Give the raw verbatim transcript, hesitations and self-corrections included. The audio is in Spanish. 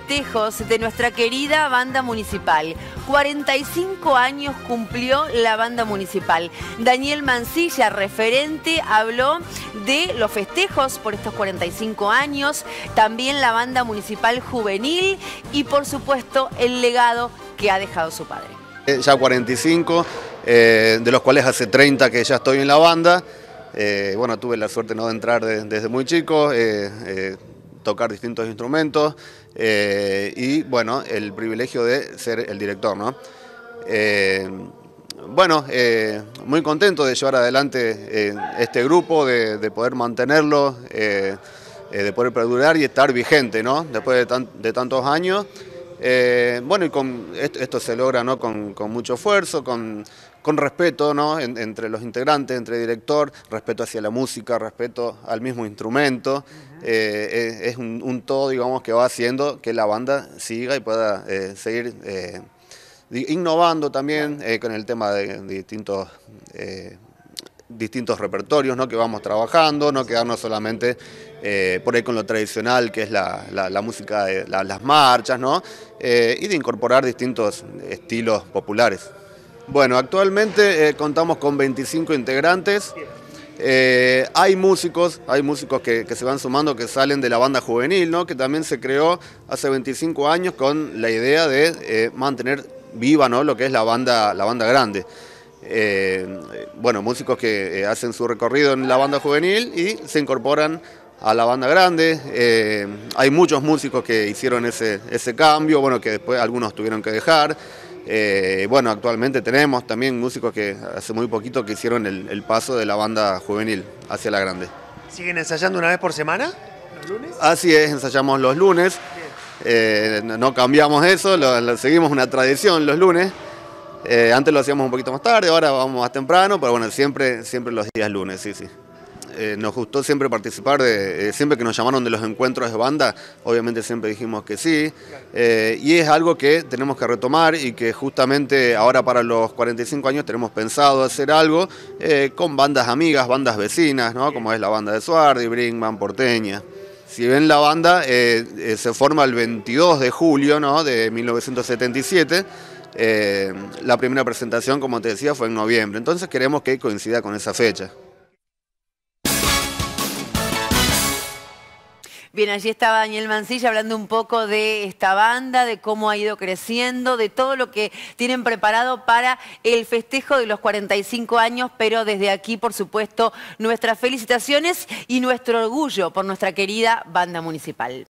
festejos de nuestra querida banda municipal. cuarenta y cinco años cumplió la banda municipal. Daniel Mancilla, referente, habló de los festejos por estos cuarenta y cinco años, también la banda municipal juvenil y, por supuesto, el legado que ha dejado su padre. Ya cuarenta y cinco, eh, de los cuales hace treinta que ya estoy en la banda. Eh, bueno, tuve la suerte, ¿no?, de entrar de, desde muy chico, eh, eh, tocar distintos instrumentos eh, y, bueno, el privilegio de ser el director, ¿no? Eh, bueno, eh, muy contento de llevar adelante eh, este grupo, de, de poder mantenerlo, eh, eh, de poder perdurar y estar vigente, ¿no?, después de, tan, de tantos años. Eh, bueno, y con, esto, esto se logra, ¿no?, con, con mucho esfuerzo, con, con respeto, ¿no?, en, entre los integrantes, entre director, respeto hacia la música, respeto al mismo instrumento. Eh, es, es un, un todo, digamos, que va haciendo que la banda siga y pueda eh, seguir eh, innovando también eh, con el tema de, de distintos... Eh, distintos repertorios, ¿no?, que vamos trabajando, no quedarnos solamente eh, por ahí con lo tradicional, que es la, la, la música, de la, las marchas, ¿no?, eh, y de incorporar distintos estilos populares. Bueno, actualmente eh, contamos con veinticinco integrantes. Eh, hay músicos, hay músicos que, que se van sumando, que salen de la banda juvenil, ¿no?, que también se creó hace veinticinco años con la idea de eh, mantener viva, ¿no?, lo que es la banda, la banda grande. Eh, bueno, músicos que eh, hacen su recorrido en la banda juvenil y se incorporan a la banda grande. Eh, hay muchos músicos que hicieron ese, ese cambio, bueno, que después algunos tuvieron que dejar. Eh, bueno, actualmente tenemos también músicos que hace muy poquito que hicieron el, el paso de la banda juvenil hacia la grande. ¿Siguen ensayando una vez por semana? ¿Los lunes? Así es, ensayamos los lunes. Eh, no, no cambiamos eso, lo, lo, seguimos una tradición los lunes. Eh, antes lo hacíamos un poquito más tarde, ahora vamos más temprano, pero bueno, siempre, siempre los días lunes, sí, sí. Eh, nos gustó siempre participar, de, eh, siempre que nos llamaron de los encuentros de banda, obviamente siempre dijimos que sí. Eh, y es algo que tenemos que retomar y que justamente ahora para los cuarenta y cinco años tenemos pensado hacer algo eh, con bandas amigas, bandas vecinas, ¿no?, como es la banda de Suardi, Brinkman, Porteña. Si bien la banda eh, eh, se forma el veintidós de julio, ¿no?, de mil novecientos setenta y siete, Eh, la primera presentación, como te decía, fue en noviembre, entonces queremos que coincida con esa fecha. Bien, allí estaba Daniel Mancilla hablando un poco de esta banda, de cómo ha ido creciendo, de todo lo que tienen preparado para el festejo de los cuarenta y cinco años, pero desde aquí, por supuesto, nuestras felicitaciones y nuestro orgullo por nuestra querida banda municipal.